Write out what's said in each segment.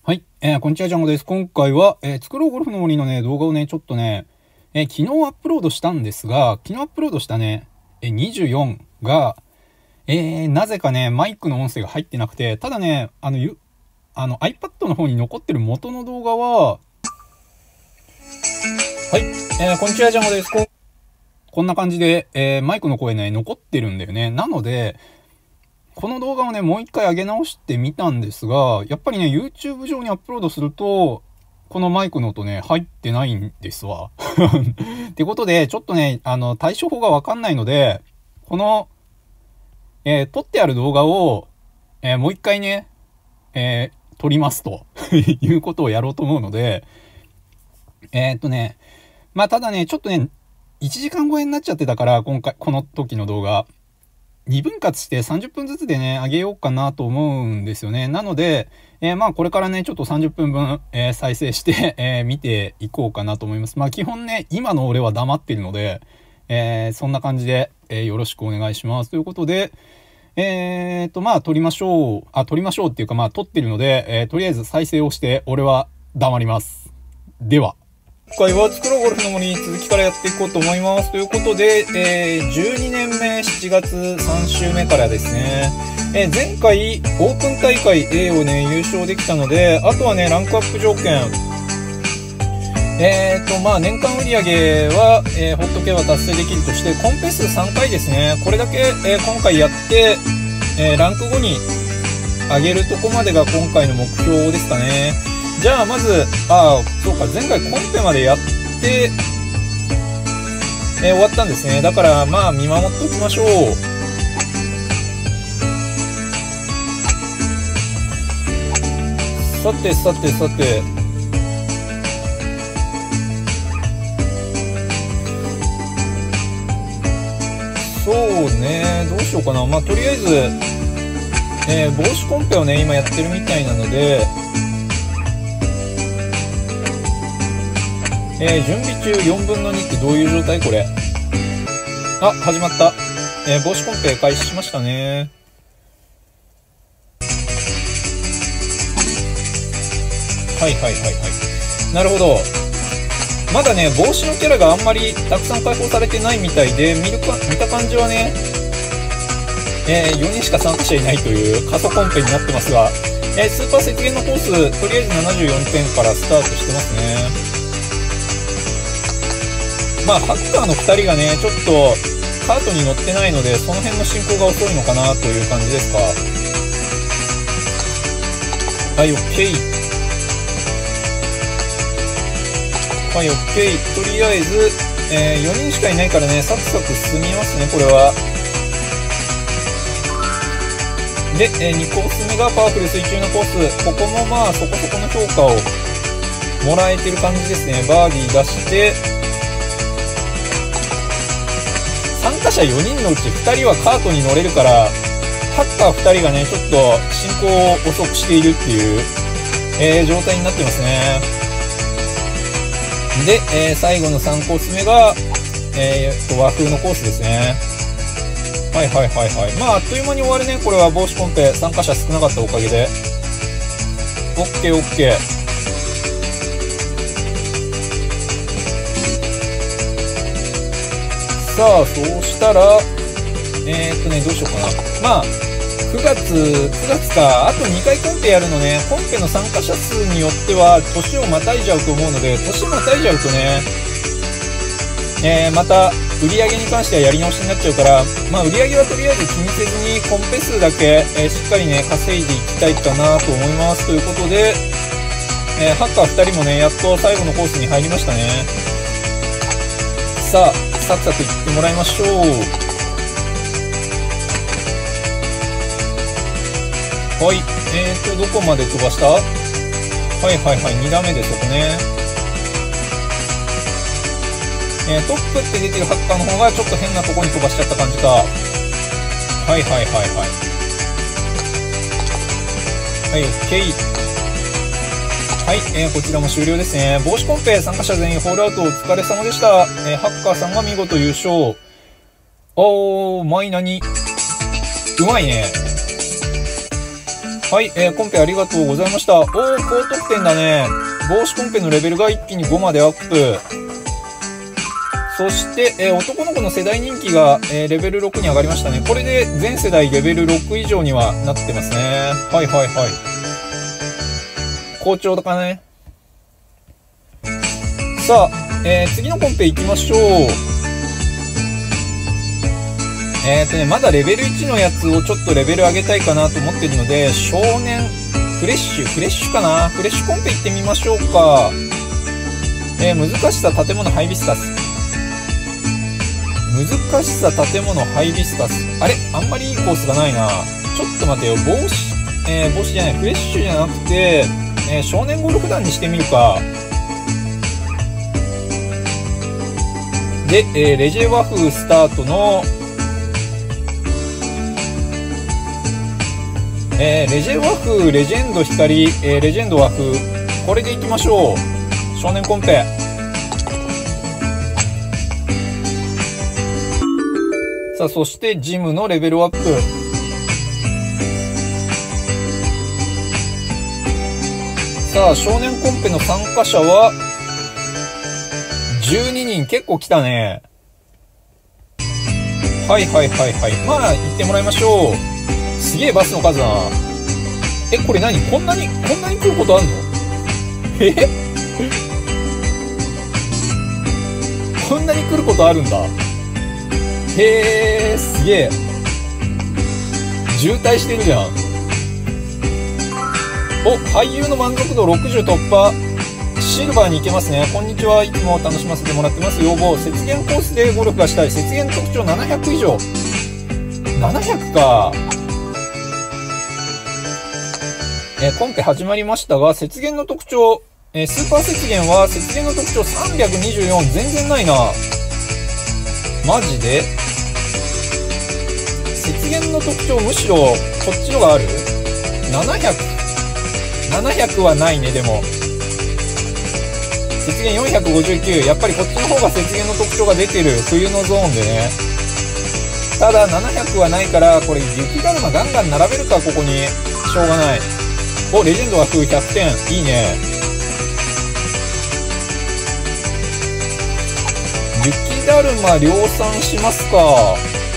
はい、こんにちは、ジャンゴです。今回は、作ろうゴルフの森のね、動画をね、ちょっとね、昨日アップロードしたんですが、昨日アップロードしたね、24が、なぜかね、マイクの音声が入ってなくて、ただね、iPad の方に残ってる元の動画は、はい、こんにちは、ジャンゴです。こんな感じで、マイクの声ね、残ってるんだよね。なので、この動画をね、もう一回上げ直してみたんですが、やっぱりね、YouTube 上にアップロードすると、このマイクの音ね、入ってないんですわ。ってことで、ちょっとね、対処法がわかんないので、この、撮ってある動画を、もう一回ね、撮りますということをやろうと思うので、まあ、ただね、ちょっとね、1時間超えになっちゃってたから、今回、この時の動画。2分割して30分ずつでね、上げようかなと思うんですよね。なので、まあこれからね、ちょっと30分分、再生して、見ていこうかなと思います。まあ基本ね、今の俺は黙ってるので、そんな感じで、よろしくお願いします。ということで、まあ撮りましょう。撮りましょうっていうか、まあ撮ってるので、とりあえず再生をして、俺は黙ります。では。今回は作ろうゴルフの森に続きからやっていこうと思います。ということで、12年目7月3週目からですね、前回オープン大会 A をね、優勝できたので、あとはね、ランクアップ条件。まあ年間売上は、ほっとけば達成できるとして、コンペ数3回ですね。これだけ、今回やって、ランク5に上げるとこまでが今回の目標ですかね。じゃあまず、そうか、前回コンペまでやって、終わったんですね。だからまあ見守っておきましょう。さてさてさて。そうね、どうしようかな。まあとりあえず、帽子コンペをね、今やってるみたいなので、準備中4分の2ってどういう状態これ。始まった。帽子コンペ開始しましたね。はいはいはいはい。なるほど。まだね、帽子のキャラがあんまりたくさん開放されてないみたいで、見た感じはね、4人しか参加者いないという過疎コンペになってますが、スーパー雪原のコース、とりあえず74点からスタートしてますね。まあ、ハッカーの2人がね、ちょっとカートに乗ってないので、その辺の進行が遅いのかなという感じですか。はい、OK。はい、OK。とりあえず、4人しかいないからね、サクサク進みますね、これは。で、2コース目がパワフル水中のコース。ここもまあ、そこそこの評価をもらえてる感じですね。バーディー出して、参加者4人のうち2人はカートに乗れるから、ハッカー2人がね、ちょっと進行を遅くしているっていう、状態になってますね。で、最後の3コース目が、和風のコースですね。はいはいはいはい。まあ、あっという間に終わるね。これは帽子コンペ参加者少なかったおかげで。OK OK。さあ、そうしたら、どうしようかな。まあ、9月か、あと2回コンペやるのね、コンペの参加者数によっては、年をまたいじゃうと思うので、年またいじゃうとね、また、売り上げに関してはやり直しになっちゃうから、まあ、売り上げはとりあえず気にせずに、コンペ数だけ、しっかりね、稼いでいきたいかなと思います。ということで、ハッカー2人もね、やっと最後のコースに入りましたね。さあ、サクサクいってもらいましょう。はい。どこまで飛ばした？はいはいはい。2打目でそこね。トップって出てるハッカーの方がちょっと変なとこに飛ばしちゃった感じか。はいはいはいはい。はい、OK。はい、こちらも終了ですね。帽子コンペ参加者全員ホールアウトお疲れ様でした。ハッカーさんが見事優勝。マイナに。うまいね。 はい、コンペありがとうございました。おー、高得点だね。帽子コンペのレベルが一気に5までアップ。そして、男の子の世代人気が、レベル6に上がりましたね。これで全世代レベル6以上にはなってますね。はいはいはい。好調だかね。さあ、次のコンペ行きましょう。まだレベル1のやつをちょっとレベル上げたいかなと思ってるので、少年、フレッシュかな、フレッシュコンペ行ってみましょうか。難しさ建物ハイビスカス。難しさ建物ハイビスカス。あれあんまりいいコースがないな。ちょっと待てよ。帽子じゃない。フレッシュじゃなくて、少年ゴルフ団にしてみるか。で、レジェ和風スタートの、レジェ和風、レジェンド光、レジェンド和風。これでいきましょう。少年コンペ。さあ、そしてジムのレベルアップ。さあ、少年コンペの参加者は、12人。結構来たね。はいはいはいはい。まあ、行ってもらいましょう。すげえバスの数だな。これ何？こんなに来ることあんの？こんなに来ることあるんだ。へえ、すげえ。渋滞してるじゃん。お、俳優の満足度60突破。シルバーに行けますね。こんにちは。いつも楽しませてもらってます。要望。雪原コースでゴルフがしたい。雪原特徴700以上。700か。コンペ始まりましたが、雪原の特徴、スーパー雪原は雪原の特徴324。全然ないな。マジで？雪原の特徴むしろこっちのがある？ 700 はないね。でも雪原459。やっぱりこっちの方が雪原の特徴が出てる。冬のゾーンでね。ただ700はないから、これ雪だるまガンガン並べるか。ここにしょうがない。お、レジェンドは風100点。いいね。雪だるま量産しますか。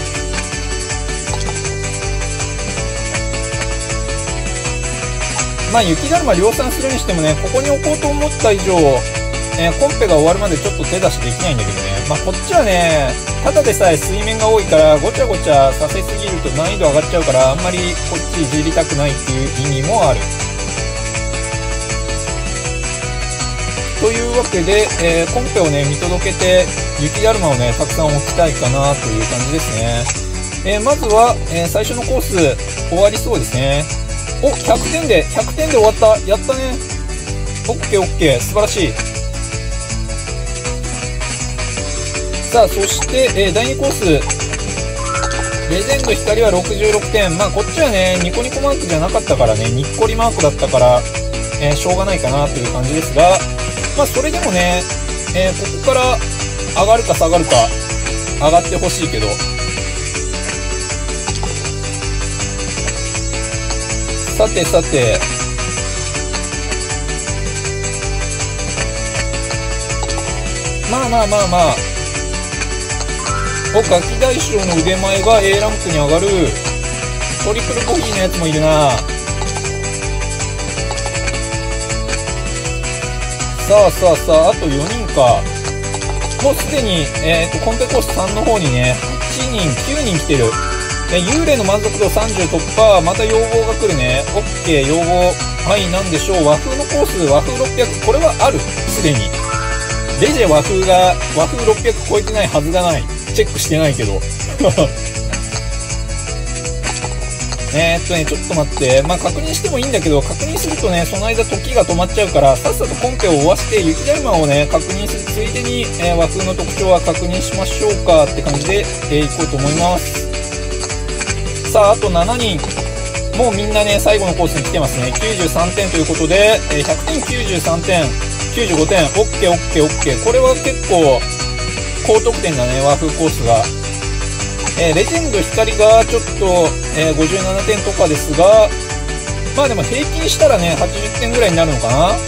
まあ雪だるま量産するにしてもね、ここに置こうと思った以上、コンペが終わるまでちょっと手出しできないんだけどね。まあこっちはね、ただでさえ水面が多いからごちゃごちゃさせすぎると難易度上がっちゃうから、あんまりこっちいじりたくないっていう意味もある。というわけで、コンペをね、見届けて、雪だるまをね、たくさん置きたいかなという感じですね。まずは、最初のコース、終わりそうですね。お、100点で終わった。やったね。オッケーオッケー。素晴らしい。さあ、そして、第2コース。レジェンド光は66点。まあ、こっちはね、ニコニコマークじゃなかったからね、にっこりマークだったから、しょうがないかなという感じですが、まあ、それでもね、ここから上がるか下がるか、上がってほしいけど。さてさて、まあ。お、ガキ大将の腕前が A ランクに上がる。トリプルボギーのやつもいるな。さあ、あと4人か。もうすでに、コンペコース3の方にね、8人、9人来てる。幽霊の満足度30突破。また要望が来るね。オッケー、要望。はい、なんでしょう。和風のコース、和風600。これはある。すでに。レジェ和風600超えてないはずがない。チェックしてないけど。ちょっと待って。まあ、確認してもいいんだけど、確認するとね、その間時が止まっちゃうから、さっさとコンペを終わして、雪だるまをね、確認するついでに、和風の特徴は確認しましょうかって感じで、いこうと思います。さあ、あと7人。もうみんなね、最後のコースに来てますね。93点ということで、100点93点、95点、オッケー。これは結構、高得点だね、和風コースが。レジェンド光がちょっと、57点とかですが、 まあでも平均したらね、80点ぐらいになるのかな。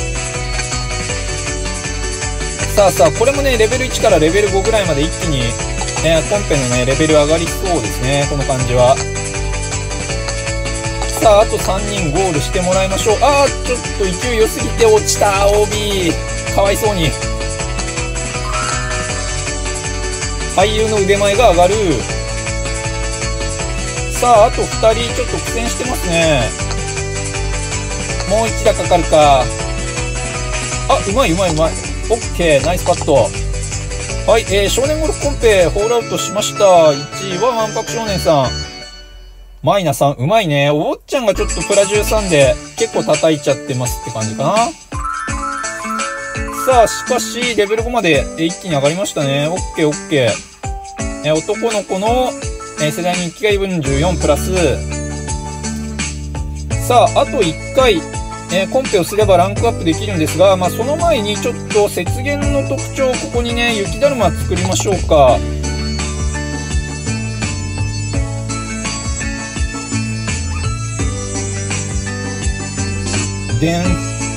さあさあ、これもね、レベル1からレベル5ぐらいまで一気に、コンペのね、レベル上がりそうですね、この感じは。さあ、あと3人ゴールしてもらいましょう。あー、ちょっと勢い良すぎて落ちた、OB。かわいそうに。俳優の腕前が上がる。さあ、あと2人、ちょっと苦戦してますね。もう1打かかるか。あ、うまいうまいうまい。オッケー、ナイスパット。はい、少年ゴルフコンペ、ホールアウトしました。1位はわんぱく少年さん。マイナさん、うまいね。お坊ちゃんがちょっとプラ13で結構叩いちゃってますって感じかな。さあ、しかし、レベル5まで一気に上がりましたね。オッケーオッケー。男の子の、世代人気が44プラス。さあ、あと1回、コンペをすればランクアップできるんですが、まあ、その前にちょっと雪原の特徴、ここにね、雪だるま作りましょうか。でん。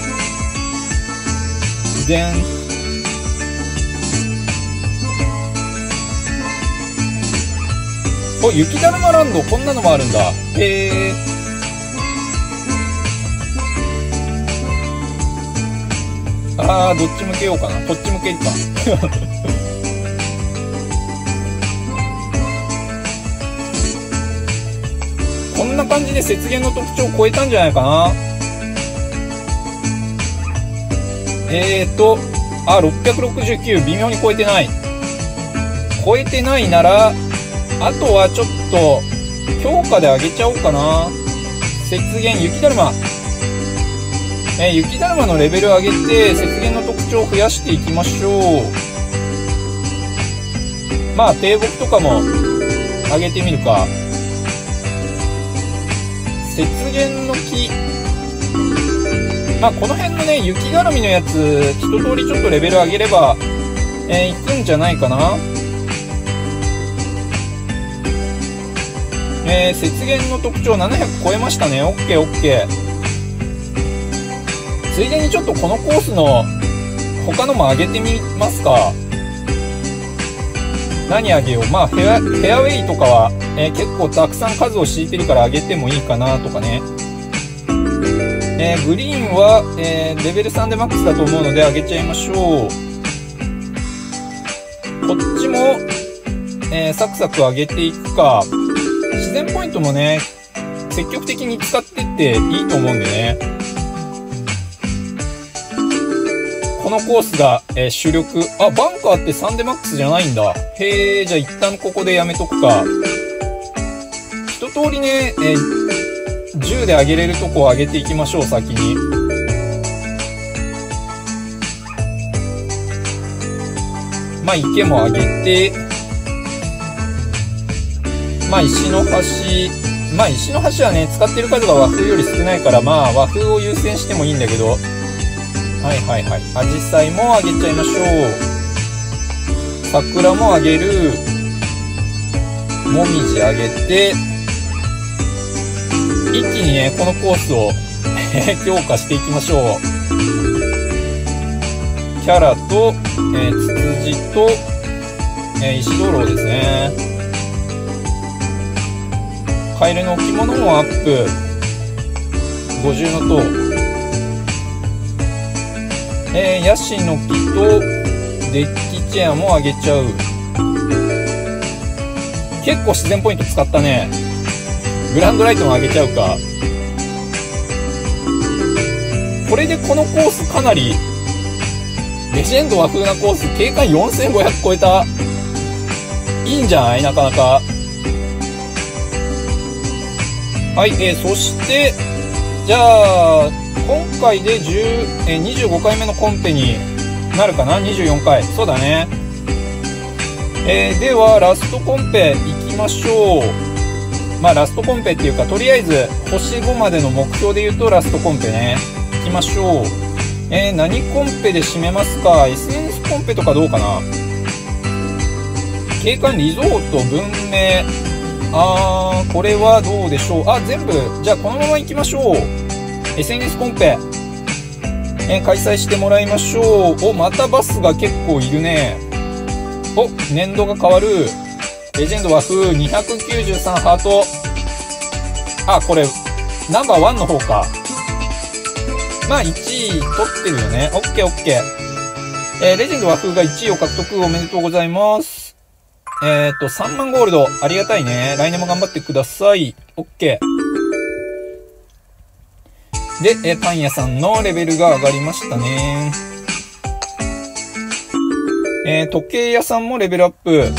でん。お、雪だるまランド、こんなのもあるんだ。へえ。あー、どっち向けようかな。こっち向けるか。こんな感じで雪原の特徴を超えたんじゃないかな。あ、669、微妙に超えてない。超えてないなら、あとはちょっと、強化で上げちゃおうかな。雪原、雪だるま。雪だるまのレベル上げて、雪原の特徴を増やしていきましょう。まあ、低木とかも、上げてみるか。雪原の木。まあ、この辺のね、雪絡みのやつ、一通りちょっとレベル上げれば、いくんじゃないかな。雪原の特徴700超えましたね。オッケーオッケー。ついでにちょっとこのコースの他のも上げてみますか。何上げよう。まあフェアウェイとかは、結構たくさん数を敷いてるから上げてもいいかなとかね。グリーンは、レベル3でマックスだと思うので上げちゃいましょう。こっちも、サクサク上げていくか。自然ポイントもね、積極的に使ってっていいと思うんでね。このコースが、主力。あ、バンカーって3でマックスじゃないんだ。へえ、じゃあ一旦ここでやめとくか。一通りね、10で上げれるとこを上げていきましょう、先に。まあ、池も上げて、まあ、石の橋。まあ、石の橋はね、使ってる数が和風より少ないから、まあ、和風を優先してもいいんだけど、はいはいはい。アジサイもあげちゃいましょう。桜もあげる。もみじあげて、一気にね、このコースを強化していきましょう。キャラと、ツツジと、石灯籠ですね。カエルの置物もアップ。50の塔。ヤシの木とデッキチェアもあげちゃう。結構自然ポイント使ったね。グランドライトもあげちゃうか。これでこのコースかなりレジェンド和風なコース、警戒4500超えた。いいんじゃない？なかなか。はい、そしてじゃあ今回で25回目のコンペになるかな。24回。そうだね。では、ラストコンペ行きましょう。まあ、ラストコンペっていうか、とりあえず、星5までの目標で言うと、ラストコンペね。行きましょう。何コンペで締めますか？ SNS コンペとかどうかな？景観リゾート、文明。 これはどうでしょう。全部、じゃあこのまま行きましょう。SNS コンペ、開催してもらいましょう。またバスが結構いるね。年度が変わる。レジェンド和風293ハート。これ、ナンバー1の方か。まあ、1位取ってるよね。オッケーオッケー。レジェンド和風が1位を獲得おめでとうございます。3万ゴールド。ありがたいね。来年も頑張ってください。オッケー。で、パン屋さんのレベルが上がりましたね。時計屋さんもレベルアップ。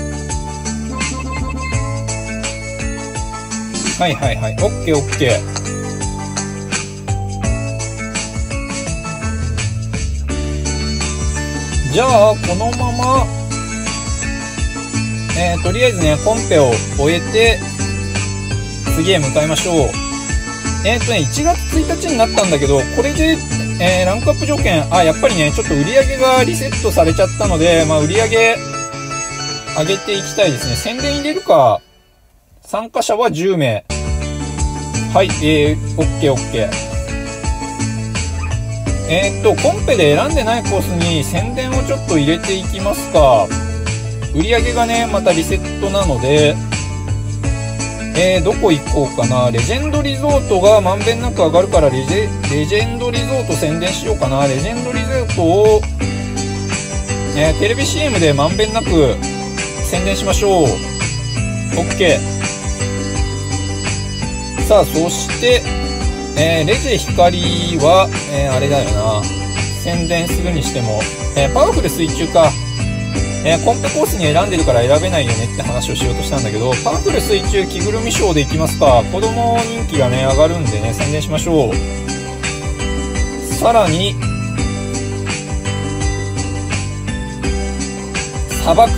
はいはいはい。オッケーオッケー。じゃあ、このまま、とりあえずね、コンペを終えて、次へ向かいましょう。1月1日になったんだけど、これで、ランクアップ条件、やっぱりね、ちょっと売り上げがリセットされちゃったので、売り上げ、上げていきたいですね。宣伝入れるか。参加者は10名。はい、オッケーオッケー。コンペで選んでないコースに宣伝をちょっと入れていきますか。売り上げがね、またリセットなので、どこ行こうかな。レジェンドリゾートがまんべんなく上がるからレジェンドリゾート宣伝しようかな。レジェンドリゾートを、テレビ CM でまんべんなく宣伝しましょう。OK。さあ、そして、レジ光は、あれだよな。宣伝するにしても、パワフル水中か。コンペコースに選んでるから選べないよねって話をしようとしたんだけど、パワフル水中着ぐるみショーでいきますか。子供人気がね、上がるんでね、宣伝しましょう。さらに、砂漠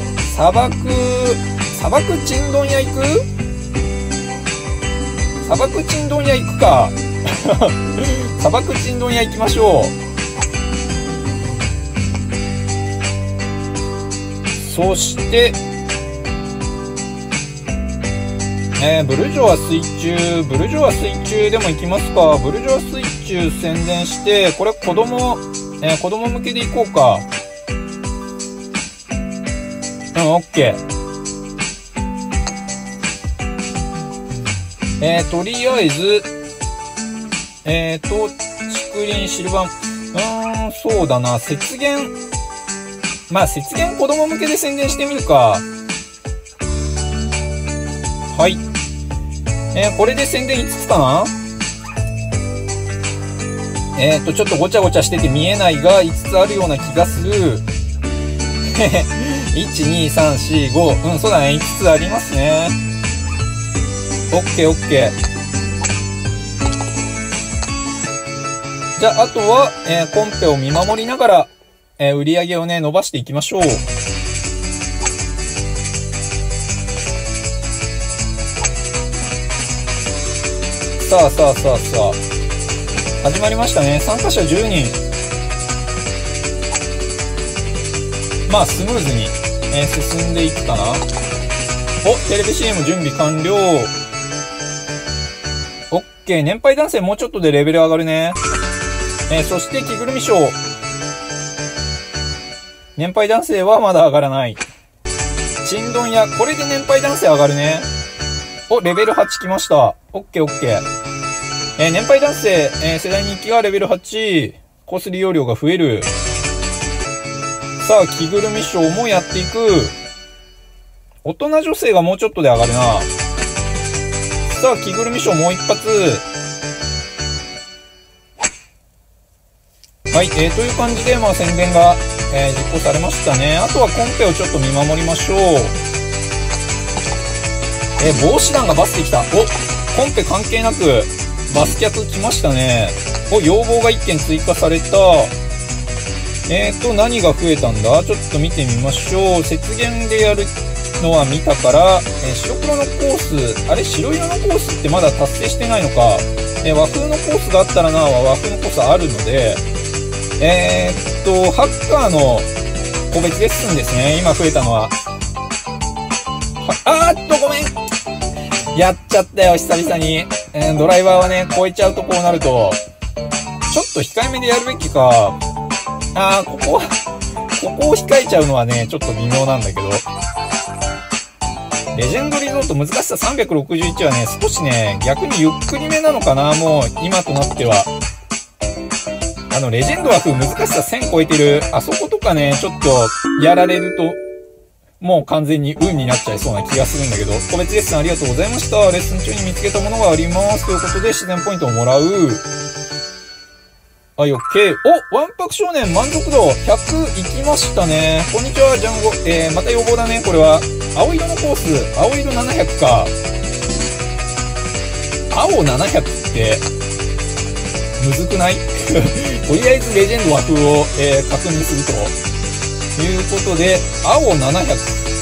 チンドン屋行く？砂漠チンドン屋行くか。砂漠チンドン屋行きましょう。そして、ブルジョア水中でも行きますか。ブルジョア水中宣伝して、これ子供向けで行こうか。オッケー。とりあえず、竹林シルバー、そうだな、雪原子供向けで宣伝してみるか。はい。これで宣伝5つかな？ちょっとごちゃごちゃしてて見えないが、5つあるような気がする。1、2、3、4、5。そうだね。5つありますね。オッケーオッケー。じゃあ、あとは、コンペを見守りながら、売り上げをね、伸ばしていきましょう。さあ。始まりましたね。参加者10人。スムーズに、進んでいくかな。テレビ CM 準備完了。OK。年配男性もうちょっとでレベル上がるね。そして着ぐるみショー。年配男性はまだ上がらない。チンドン屋。これで年配男性上がるね。レベル8来ました。OK。年配男性、世代人気がレベル8。コース利用量が増える。さあ、着ぐるみショーもやっていく。大人女性がもうちょっとで上がるな。さあ、着ぐるみショーもう一発。はい、という感じで、宣伝が、実行されましたね。あとはコンペをちょっと見守りましょう。防止団がバスで来た。コンペ関係なく、バス客来ましたね。要望が1件追加された。何が増えたんだ？ちょっと見てみましょう。雪原でやるのは見たから、白黒のコース、あれ白色のコースってまだ達成してないのか。和風のコースがあったらな、和風のコースあるので、ハッカーの個別レッスンですね。今増えたのは。 ごめん。やっちゃったよ、久々に。ドライバーはね、超えちゃうとこうなると、ちょっと控えめでやるべきか。ここを控えちゃうのはね、ちょっと微妙なんだけど。レジェンドリゾート難しさ361はね、少しね、逆にゆっくりめなのかな、もう、今となっては。レジェンドは難しさ1000超えてる、あそことかね、ちょっと、やられると、もう完全に運になっちゃいそうな気がするんだけど、個別レッスンありがとうございました。レッスン中に見つけたものがあります。ということで、自然ポイントをもらう。はい、OK。わんぱく少年満足度100いきましたね。こんにちは、ジャンゴ。また要望だね、これは。青色のコース、青色700か。青700って、むずくないとりあえずレジェンド和風を、確認すると。いうことで、青700。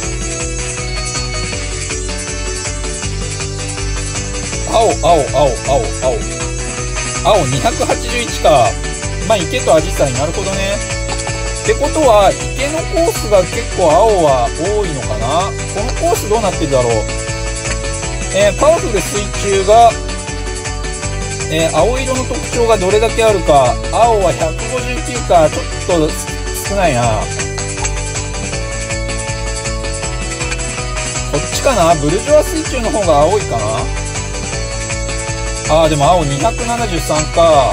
青281か。まあ、池とアジサイ、なるほどね。ってことは、池のコースが結構青は多いのかな。このコースどうなってるだろう。パワフル水中が、青色の特徴がどれだけあるか。青は159か。ちょっと少ないな。こっちかな。ブルジョワ水中の方が青いかな。でも青273か。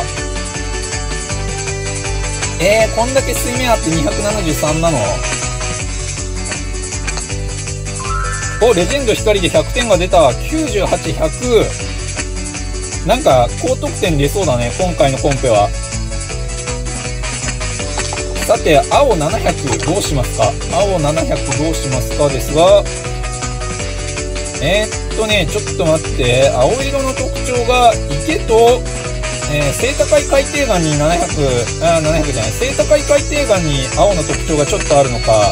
こんだけ水面あって273なの。レジェンド光で100点が出た。98、100。なんか、高得点出そうだね、今回のコンペは。さて、青700どうしますか。青700どうしますかですが、ちょっと待って、青色の特徴が池と、背高い海底岩に700じゃない、背高い海底岩に青の特徴がちょっとあるのか。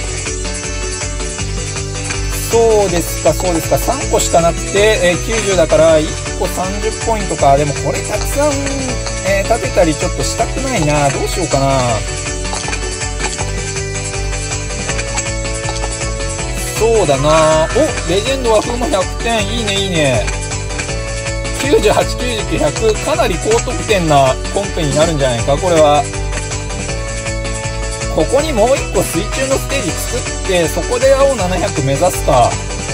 そうですか、3個しかなくて、90だから1個30ポイントか。でもこれたくさん、立てたりちょっとしたくないな。どうしようかな。そうだな。レジェンド和風も100点。いいね、いいね。98、99、100。かなり高得点なコンペになるんじゃないか、これは。ここにもう1個水中のステージ作って、そこで青700目指すか。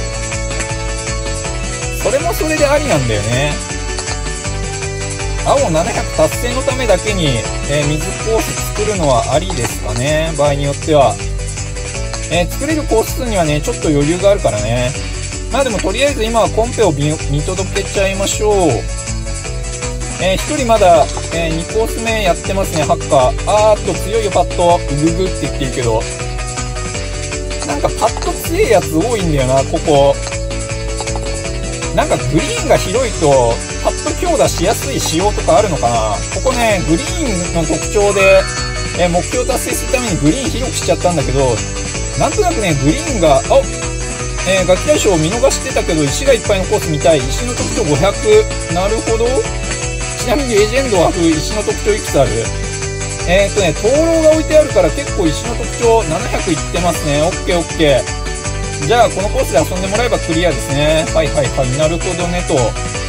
それもそれでありなんだよね。青700達成のためだけに、水コース作るのはありですかね。場合によっては。作れるコース数にはね、ちょっと余裕があるからね。まあでもとりあえず今はコンペを見届けちゃいましょう。1人まだ、2コース目やってますね、ハッカー。強いよ、パッド。ググって言ってるけど。なんかパッド強いやつ多いんだよな、ここ。なんかグリーンが広いと、パッド強打しやすい仕様とかあるのかな。ここね、グリーンの特徴で、目標達成するためにグリーン広くしちゃったんだけど、なんとなくね、グリーンが、ガキ大将を見逃してたけど、石がいっぱいのコース見たい。石の特徴500。なるほど。ちなみにレジェンドは石の特徴いくつある？灯籠が置いてあるから結構石の特徴700いってますね。オッケーオッケー。じゃあ、このコースで遊んでもらえばクリアですね。はい。なるほどねと。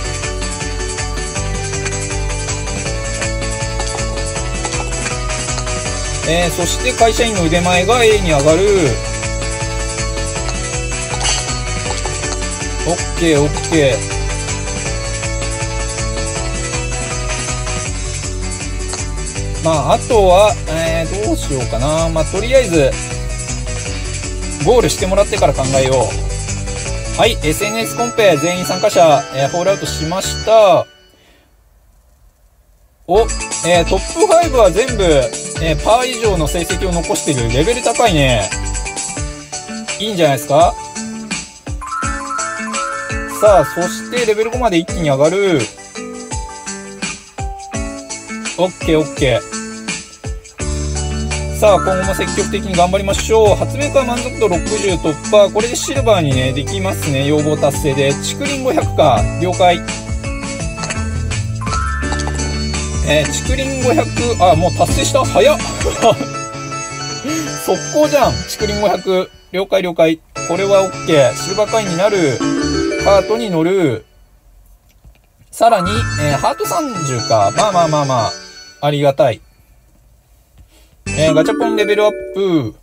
そして会社員の腕前が A に上がる。オッケー。あとは、どうしようかな。とりあえず、ゴールしてもらってから考えよう。はい、SNS コンペ全員参加者、ホールアウトしました。トップ5は全部、パー以上の成績を残してる。レベル高いね。いいんじゃないですか。さあ、そしてレベル5まで一気に上がる。オッケー。さあ、今後も積極的に頑張りましょう。発明家満足度60突破。これでシルバーにね、できますね。要望達成で。竹林500か。了解。竹林500、もう達成した？早っ速攻じゃん。竹林500。了解。 これは OK。シルバー会員になる。カートに乗る。さらに、ハート30か。まあまあまあまあ。ありがたい。ガチャポンレベルアップ。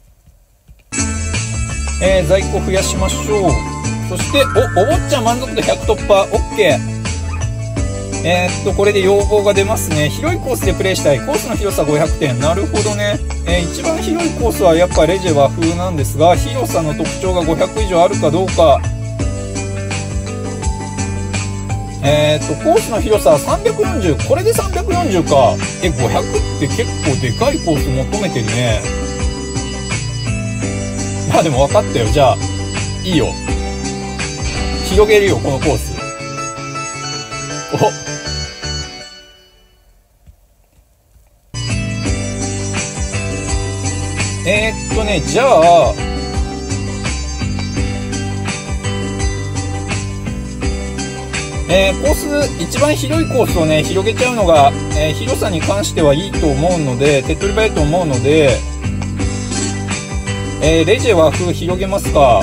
在庫増やしましょう。そして、お坊ちゃん満足度100突破。OK。これで要望が出ますね。広いコースでプレイしたい。コースの広さ500点。なるほどね。一番広いコースはやっぱレジェ和風なんですが、広さの特徴が500以上あるかどうか。コースの広さは340。これで340か。500って結構でかいコース求めてるね。まあでも分かったよ。じゃあ、いいよ。広げるよ、このコース。じゃあ、コース、一番広いコースをね、広げちゃうのが、広さに関してはいいと思うので、手っ取り早いと思うので、レジェ和風広げますか。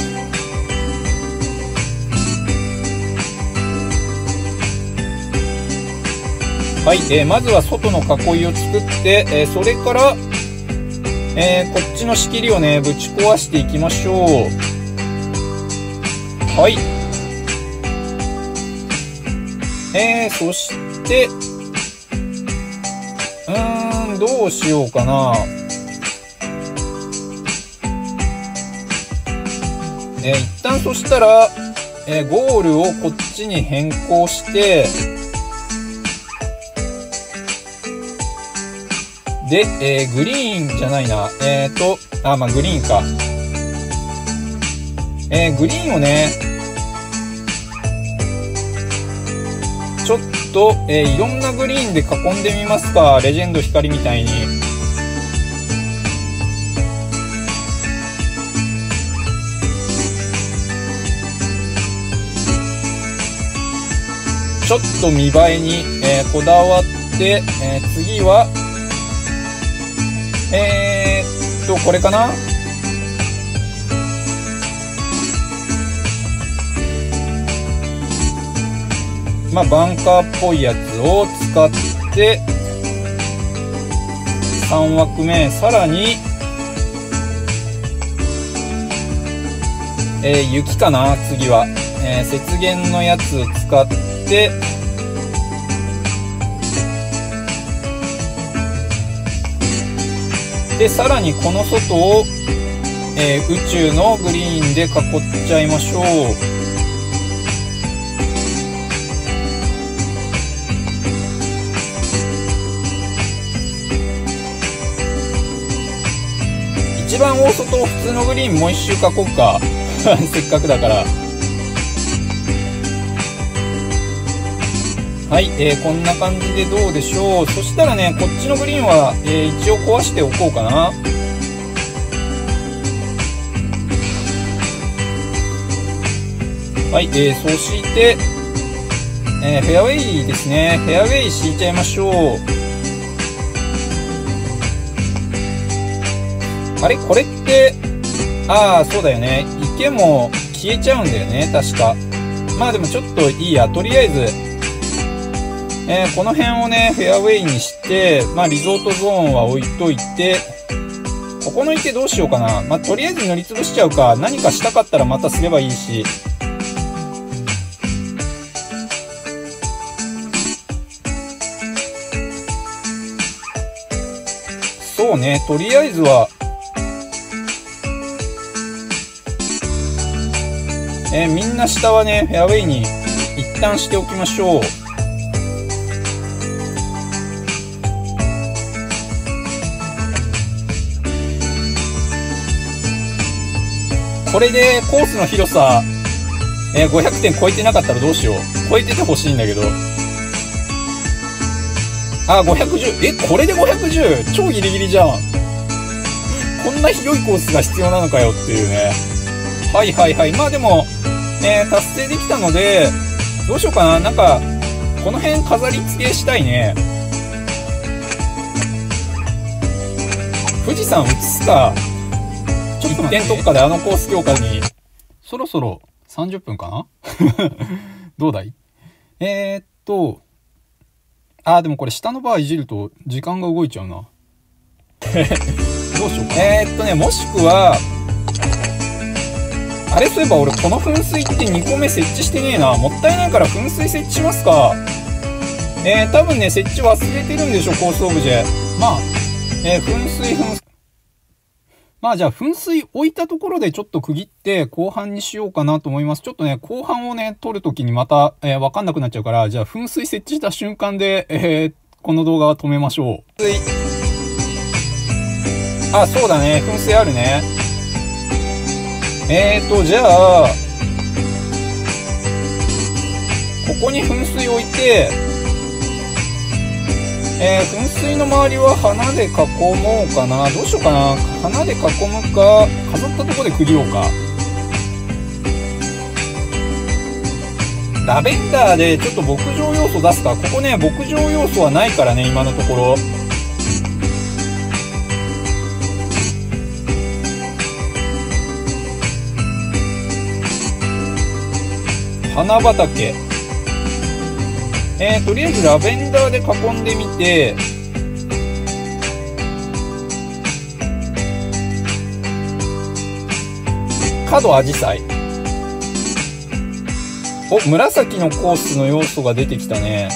はい、まずは外の囲いを作って、それから、こっちの仕切りをね、ぶち壊していきましょう。はい。そして、どうしようかな。一旦そしたら、ゴールをこっちに変更して、で、グリーンじゃないな。まあ、グリーンか。グリーンをね、ちょっと、いろんなグリーンで囲んでみますか。レジェンド光みたいに。ちょっと見栄えに、こだわって、次は、これかな。まあ、バンカーっぽいやつを使って、3枠目、さらに、雪かな、次は。雪原のやつを使って、で、さらにこの外を、宇宙のグリーンで囲っちゃいましょう。一番大外を普通のグリーンもう一周囲こうか。せっかくだから。はい、こんな感じでどうでしょう。そしたらね、こっちのグリーンは、一応壊しておこうかな。はい、そして、フェアウェイですね。フェアウェイ敷いちゃいましょう。あれこれって、そうだよね。池も消えちゃうんだよね、確か。まあでもちょっといいや。とりあえず、この辺をね、フェアウェイにして、まあリゾートゾーンは置いといて、ここの池どうしようかな。まあとりあえず塗りつぶしちゃうか。何かしたかったらまたすればいいし。そうね、とりあえずは、みんな下はね、フェアウェイに一旦しておきましょう。これでコースの広さ、500点超えてなかったらどうしよう。超えててほしいんだけど。510。これで 510？ 超ギリギリじゃん。こんな広いコースが必要なのかよっていうね。はいはいはい。まあでも、達成できたので、どうしようかな。なんか、この辺飾り付けしたいね。富士山映すか。1点特化であのコース強化にそろそろ30分かなどうだい？でもこれ下のバーいじると時間が動いちゃうな。どうしようか。もしくは、あれ、そういえば俺この噴水って2個目設置してねえな。もったいないから噴水設置しますか。多分ね、設置忘れてるんでしょ、コースオブジェ。まあ、噴水。まあじゃあ噴水置いたところでちょっと区切って後半にしようかなと思います。ちょっとね、後半をね、撮るときにまた、わかんなくなっちゃうから、じゃあ噴水設置した瞬間で、この動画は止めましょう。あ、そうだね、噴水あるね。じゃあ、ここに噴水置いて、噴水の周りは花で囲もうかな。どうしようかな。花で囲むか、飾ったところで区切ろうか。ラベンダーでちょっと牧場要素出すか。ここね、牧場要素はないからね、今のところ。花畑。とりあえずラベンダーで囲んでみて、角アジサイ。お、紫のコースの要素が出てきたね。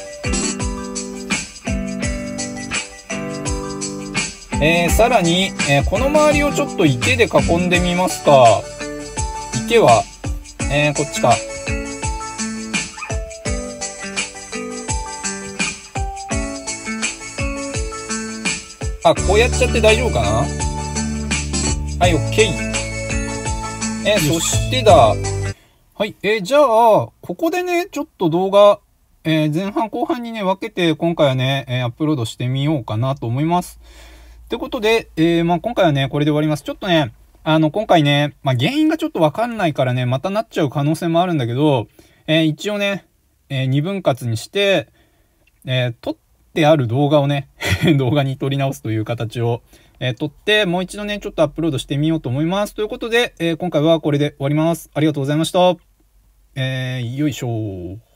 さらに、この周りをちょっと池で囲んでみますか。池は、こっちか。あ、こうやっちゃって大丈夫かな？はい、OK。そしてだ。はい、じゃあ、ここでね、ちょっと動画、前半後半にね、分けて、今回はね、アップロードしてみようかなと思います。ってことで、まあ、今回はね、これで終わります。ちょっとね、今回ね、まあ、原因がちょっとわかんないからね、またなっちゃう可能性もあるんだけど、一応ね、2分割にして、撮ってある動画をね、動画に撮り直すという形を、撮って、もう一度ね、ちょっとアップロードしてみようと思います。ということで、今回はこれで終わります。ありがとうございました。よいしょ。